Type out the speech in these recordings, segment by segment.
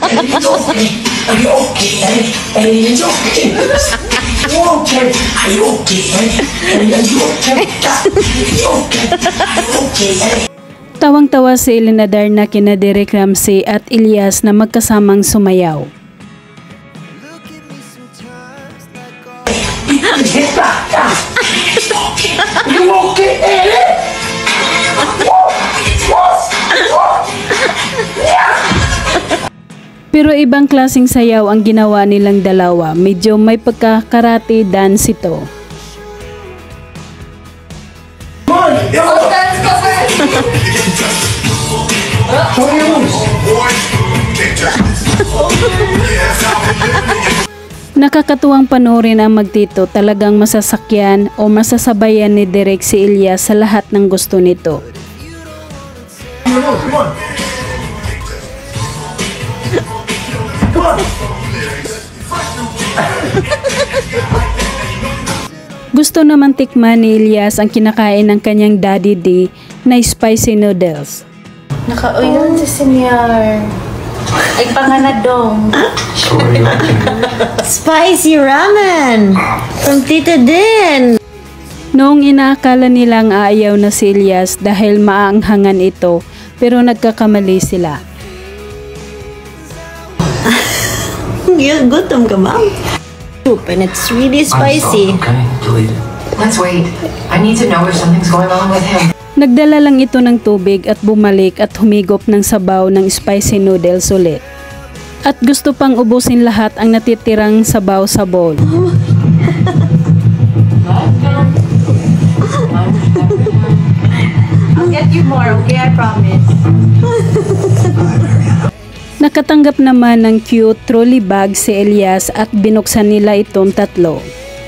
Are you okay? Are you okay? Okay. Are you okay? Are you okay? Tawang-tawa si Elena Darna kina Derek Ramsey at Elias na magkasamang sumayaw. Pero ibang klaseng sayaw ang ginawa nilang dalawa. Medyo may pagka-karate dance ito. Nakakatuwang panoorin ang magtito. Talagang masasakyan o masasabayan ni Derek si Elias sa lahat ng gusto nito. Gusto naman tikman ni Elias ang kinakain ng kanyang Daddy D na spicy noodles. Nakauyon si Senior. Ay panganadong. Spicy ramen from Tita Din. Noong inaakala nilang aayaw na si Elias dahil maanghangan ito, pero nagkakamali sila. Gutom ka, Mom? Soup and it's really spicy. Okay, delete it. Let's wait. I need to know if something's going on with him. Nagdala lang ito ng tubig at bumalik at humigop ng sabaw ng spicy noodles ulit. At gusto pang ubusin lahat ang natitirang sabaw sa bowl. I'll get you more, okay? I promise. Nakatanggap naman ng cute trolley bag si Elias at binuksan nila itong tatlo.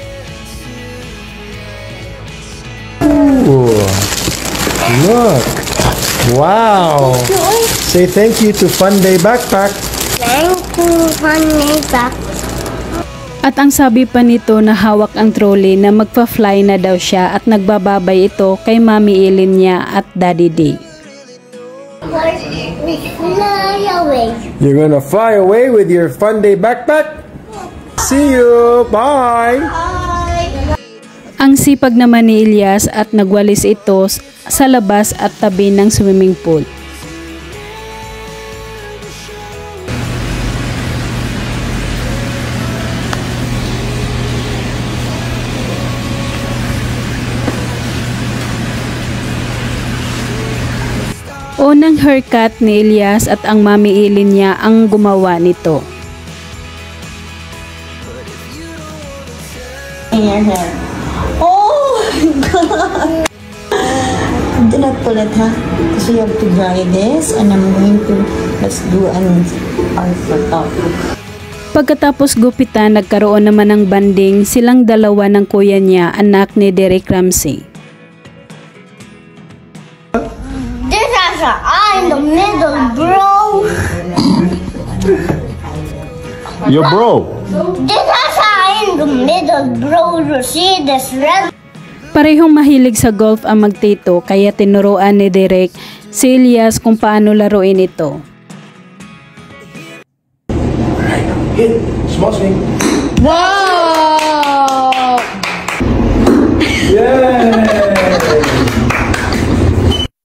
Ooh, look! Wow! Say thank you to Fun Day Backpack. Thank you, Fun Day Backpack. At ang sabi pa nito na hawak ang trolley na magpa-fly na daw siya at nagbababay ito kay Mami Elin niya at Daddy D. Fly away. You're gonna fly away with your Fun Day Backpack? See you! Bye! Ang sipag naman ni Elias at nagwalis ito sa labas at tabi ng swimming pool. Unang haircut ni Elias at ang Mami Elin niya ang gumawa nito. Oh my God! Do not pull it, ha? Because you have to dry this and I'm going to, let's do an art for top. Pagkatapos gupitan, nagkaroon naman ng banding silang dalawa ng kuya niya, anak ni Derek Ramsey. This has an eye in the middle, bro. Yo, bro! This has an eye in the middle, bro. You see this red? Parehong mahilig sa golf ang magtito kaya tinuruan ni Derek si Elias kung paano laruin ito. Alright, hit. Small swing. Wow! Yeah!